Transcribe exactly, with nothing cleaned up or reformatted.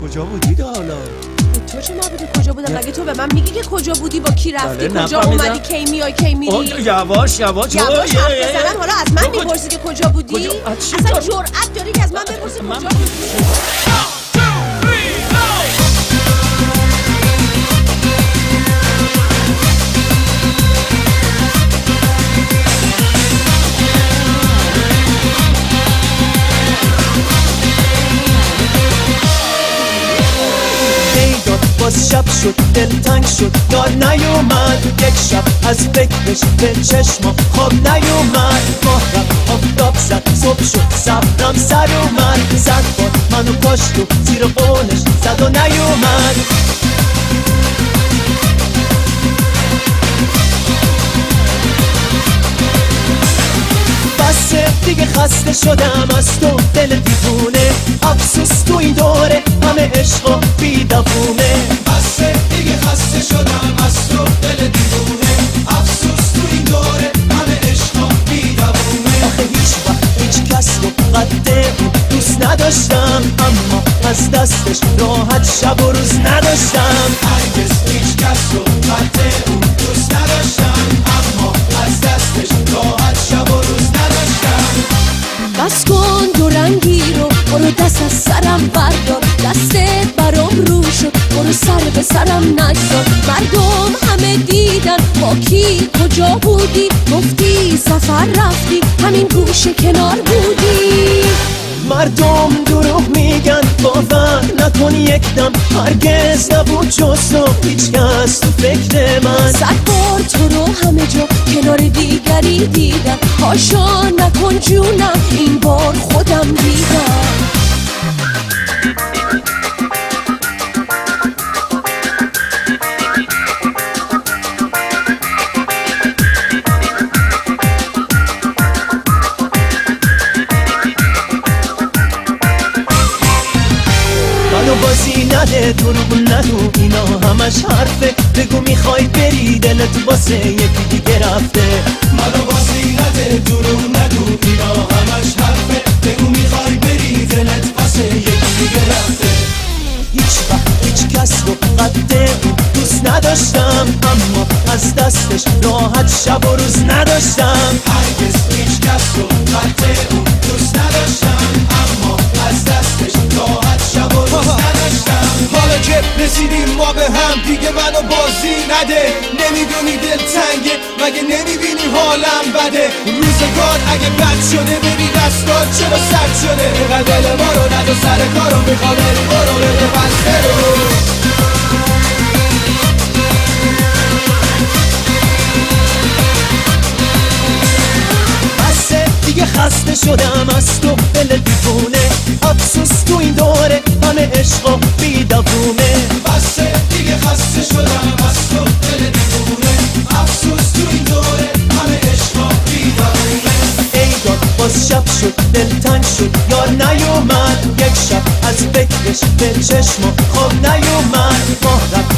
کجا بودید حالا؟ تو چه نبودی کجا بودم؟ مگه تو به من میگی که کجا بودی، با کی رفتی، بله، کجا اومدی، کی میای کی میری؟ یواش یواش یواش حرف بزنم. حالا از من میپرسی که کجا بودی؟ کجا؟ اصلا جرأت داری که از من بپرسی کجا بودی؟ باز شب شد دلتنگ شد یار نیومد، یک شب از فکرش به چشمم خواب نیومد. ماه رفت آفتاب زد صبح شد صبرم سر اومد، زد باد منو کاشت و زیر قولش زد و نیومد. بسه دیگه خسته شدم از تو دل دیوونه، افسوس تو این دوره همه عشقا بی دوونه. بسه دیگه خسته شدم از تو دل دیوونه، افسوس تو این دوره همه عشقا بی دوونه. آخه هیچ وقت هیچ کس رو قد اون دوست نداشتم، اما از دستش راحت شب و روز نداشتم. هرگز هیچ کس رو قد اون دوست نداشتم، اما از دستش راحت شب و روز نداشتم. بس کن دو رنگی رو، برو دست از سرم بردار، دستت برام رو شد، برو سر به سرم نگذار. مردم همه دیدن با کی کجا بودی، گفتی سفر رفتی همین گوشه کنار بودی. مردم دروغ میگن باور نکن یک دم، هرگز نبود جز تو هیچ کس تو فکر من. صد بار تو رو همه جا کنار دیگری دیدم، هاشا نکن جونم این بار خودم دیدم. بازی نده دروغ نگو اینا همش حرفه، بگو میخوای بری دلت واسه یکی دیگه رفته. منو بازی نده دروغ نگو اینا همش حرفه، بگو میخوای بری دلت واسه یکی دیگه رفته. هیچ وقت هیچ کس رو قد اون دوست نداشتم، اما از دستش راحت شب و روز نداشتم. هرگز هیچ کس رو قد اون دوست نداشتم، اما از دستش راحت شب و روز نداشتم. حالا که رسیدیم ما به هم دیگه منو بازی نده، نمیدونی دل تنگه مگه نمیبینی حالم بده. روزگار اگه بد شده ببین دستات چرا سرد شده، اینقدر دل ما رو ندو سر کارو میخوام بری برو بده بسته رو. بسه دیگه خسته شدم از تو دل دیوونه، افسوس تو این دوره همه عشقا بی دوونه. بسه دیگه خسته شدم از تو دل دیوونه، افسوس تو این دوره همه عشقا بی دوونه. ای داد باز شب شد دلتنگ شد یار نیومد، یک شب از فکرش به چشم خواب نیومد. ماه رفت